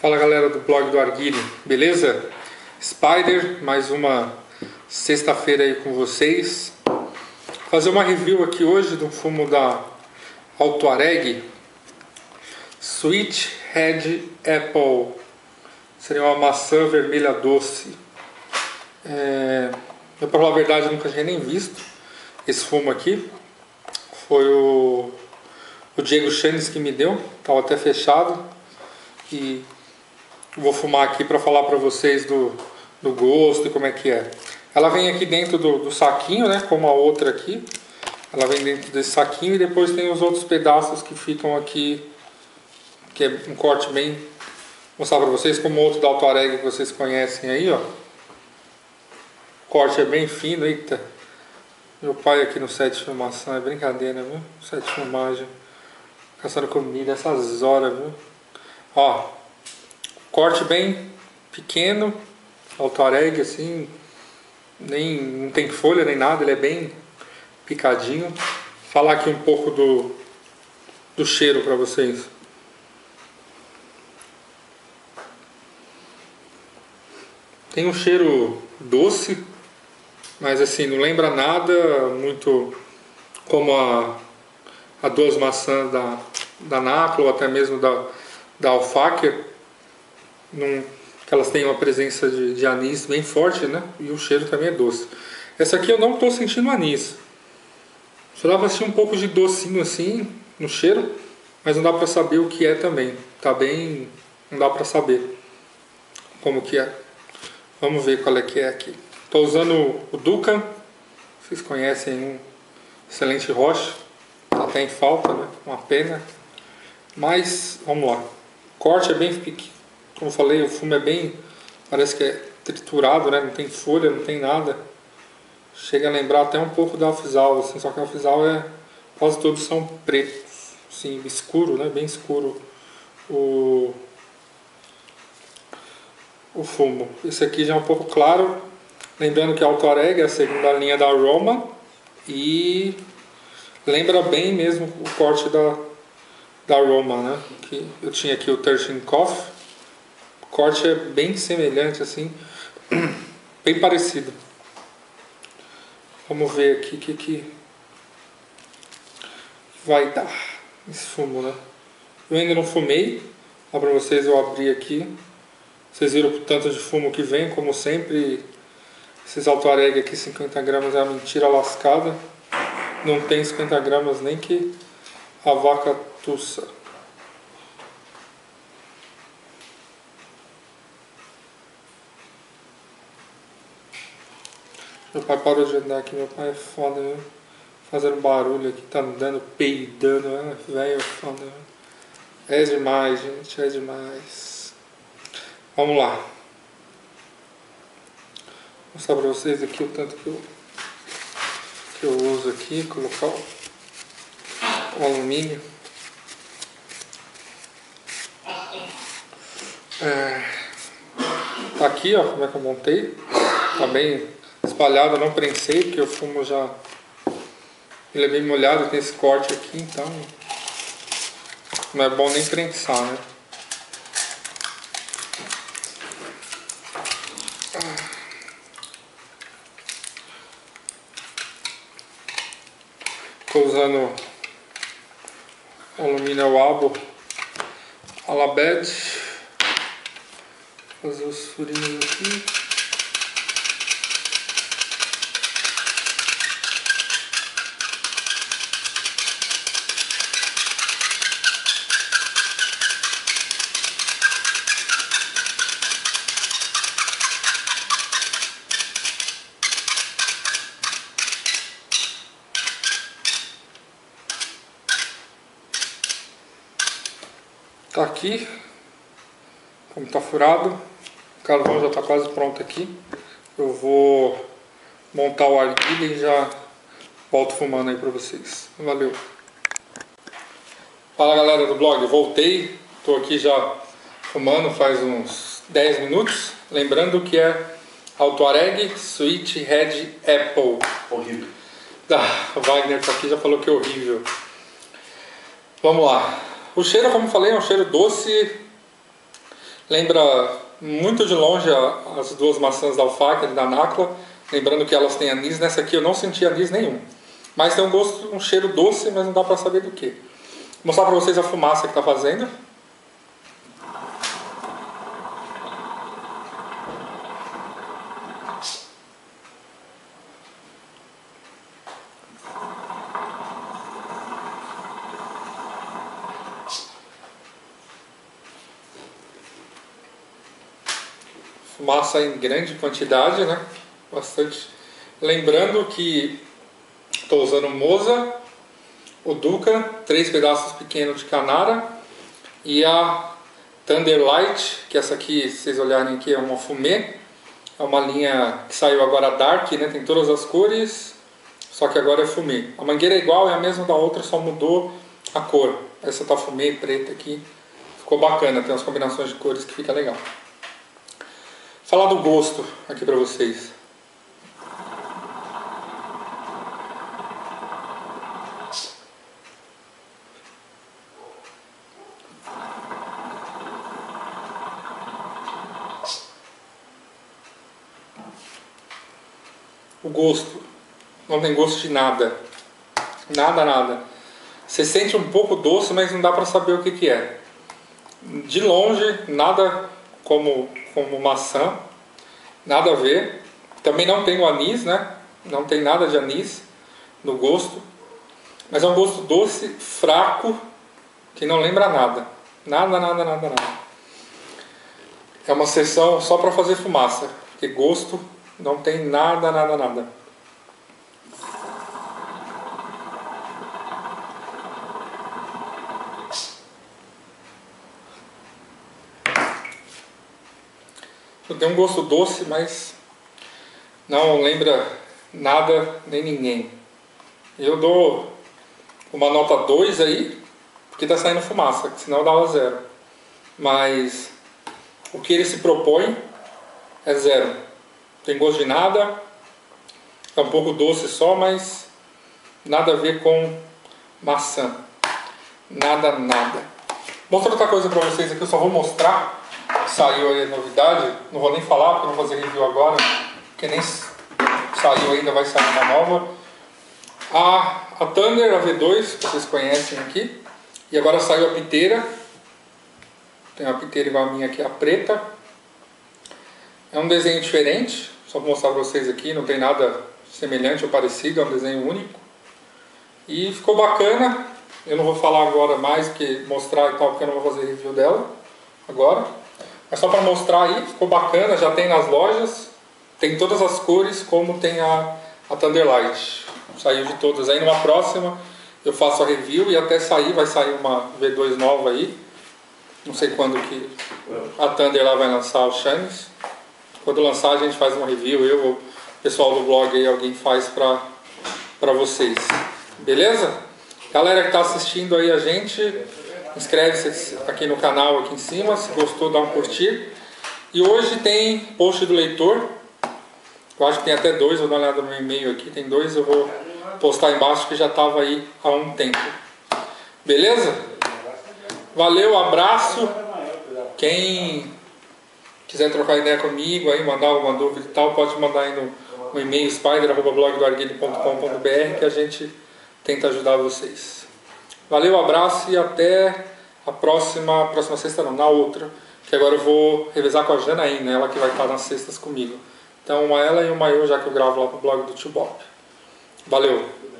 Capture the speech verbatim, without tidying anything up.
Fala galera do blog do Arguile, beleza? Spider, mais uma sexta-feira aí com vocês. Vou fazer uma review aqui hoje de um fumo da Altoareg, Sweet Red Apple. Seria uma maçã vermelha doce. É... Eu, pra falar a verdade, eu nunca tinha nem visto esse fumo aqui. Foi o, o Diego Chanes que me deu, estava até fechado. E vou fumar aqui para falar para vocês do, do gosto e como é que é. Ela vem aqui dentro do, do saquinho, né? Como a outra aqui. Ela vem dentro desse saquinho e depois tem os outros pedaços que ficam aqui, que é um corte bem... Vou mostrar para vocês como o outro da Altoareg que vocês conhecem aí, ó. O corte é bem fino, eita. Meu pai aqui no set de filmação, é brincadeira, viu? Set de filmagem. Caçando comida essas horas, viu? Ó, corte bem pequeno, Altoareg assim, nem, não tem folha nem nada, ele é bem picadinho. Vou falar aqui um pouco do, do cheiro para vocês. Tem um cheiro doce, mas assim, não lembra nada muito como a, a duas maçãs da, da Naclo, ou até mesmo da, da Alfaker. Num, que elas têm uma presença de, de anis bem forte, né? E o cheiro também é doce. Essa aqui eu não estou sentindo anis. Só dá para sentir um pouco de docinho assim no cheiro, mas não dá para saber o que é também. Tá bem... não dá para saber como que é. Vamos ver qual é que é aqui. Estou usando o Dukan. Vocês conhecem, um excelente rocha. Até em falta, né? Uma pena. Mas, vamos lá. O corte é bem pequeno. Como eu falei, o fumo é bem... parece que é triturado, né? Não tem folha, não tem nada. Chega a lembrar até um pouco da Alfisal, assim. Só que a Alfisal é... quase todos são pretos. Assim, escuro, né? Bem escuro. O... o fumo. Esse aqui já é um pouco claro. Lembrando que a Altoareg é a segunda linha da Aroma. E... lembra bem mesmo o corte da... da Aroma, né? Que eu tinha aqui o treze Coffee. O corte é bem semelhante, assim, bem parecido. Vamos ver aqui o que, que vai dar esse fumo, né? Eu ainda não fumei, ó, pra vocês eu abri aqui. Vocês viram o tanto de fumo que vem, como sempre. Esses Altoareg aqui, cinquenta gramas é uma mentira lascada. Não tem cinquenta gramas nem que a vaca tussa. Meu pai parou de andar aqui, meu pai é foda, viu? Fazendo barulho aqui, tá andando, peidando, né? Velho é foda, viu? É demais, gente, é demais. Vamos lá. Vou mostrar pra vocês aqui o tanto que eu, que eu uso aqui, colocar o, o alumínio. É, tá aqui, ó, como é que eu montei. Tá bem espalhado, eu não prensei, porque o fumo já... ele é bem molhado, tem esse corte aqui, então não é bom nem prensar, né? Estou usando alumínio abo Alabed. Fazer os furinhos aqui. Tá aqui, como tá furado, o carvão já tá quase pronto aqui. Eu vou montar o arguile e já volto fumando aí pra vocês. Valeu! Fala galera do blog, voltei, tô aqui já fumando faz uns dez minutos. Lembrando que é Altoareg Sweet Red Apple. Horrível. Ah, o Wagner tá aqui, já falou que é horrível. Vamos lá. O cheiro, como eu falei, é um cheiro doce. Lembra muito de longe as duas maçãs da alface, da Nakhla, lembrando que elas têm anis. Nessa aqui eu não senti anis nenhum, mas tem um gosto, um cheiro doce, mas não dá para saber do que. Vou mostrar para vocês a fumaça que está fazendo. Fumaça em grande quantidade, né? Bastante. Lembrando que estou usando Moza, o Duca, três pedaços pequenos de Canara e a Thunder Light, que essa aqui, se vocês olharem aqui, é uma fumê. É uma linha que saiu agora Dark, né? Tem todas as cores, só que agora é fumê. A mangueira é igual, é a mesma da outra, só mudou a cor. Essa tá fumê preta aqui. Ficou bacana, tem umas combinações de cores que fica legal. Falar do gosto aqui para vocês. O gosto não tem gosto de nada, nada, nada. Você sente um pouco doce, mas não dá para saber o que que é. De longe, nada como como maçã, nada a ver. Também não tem o anis, né? Não tem nada de anis no gosto, mas é um gosto doce, fraco, que não lembra nada, nada, nada, nada, nada. É uma sessão só para fazer fumaça, porque gosto não tem nada, nada, nada. Tem um gosto doce, mas não lembra nada nem ninguém. Eu dou uma nota dois aí, porque está saindo fumaça, senão eu dava zero. Mas o que ele se propõe é zero. Tem gosto de nada, é um pouco doce só, mas nada a ver com maçã. Nada, nada. Vou mostrar outra coisa para vocês aqui, eu só vou mostrar. Saiu aí a novidade, não vou nem falar porque não vou fazer review agora, porque nem saiu ainda, vai sair uma nova. A, a Thunder, a V dois, que vocês conhecem aqui, e agora saiu a piteira. Tem uma piteira igual a minha aqui, a preta. É um desenho diferente, só vou mostrar para vocês aqui, não tem nada semelhante ou parecido, é um desenho único. E ficou bacana, eu não vou falar agora mais, que mostrar e tal, porque eu não vou fazer review dela agora. Mas só para mostrar aí, ficou bacana, já tem nas lojas, tem todas as cores, como tem a, a Thunder Light. Saiu de todas aí, numa próxima eu faço a review e até sair, vai sair uma V dois nova aí. Não sei quando que a Thunder lá vai lançar os Shines. Quando lançar a gente faz uma review, eu ou o pessoal do blog aí, alguém faz pra, pra vocês. Beleza? Galera que está assistindo aí a gente, inscreve-se aqui no canal aqui em cima, se gostou dá um curtir. E hoje tem post do leitor, eu acho que tem até dois, vou dar uma olhada no meu e-mail aqui, tem dois, eu vou postar embaixo que já estava aí há um tempo. Beleza? Valeu, abraço. Quem quiser trocar ideia comigo, aí, mandar alguma dúvida e tal, pode mandar aí no, no e-mail spider arroba blog do arguile ponto com ponto br que a gente tenta ajudar vocês. Valeu, abraço e até a próxima, próxima sexta não, na outra, que agora eu vou revezar com a Janaína, ela que vai estar nas sextas comigo. Então uma ela e uma eu, já que eu gravo lá pro blog do Tio Bop. Valeu!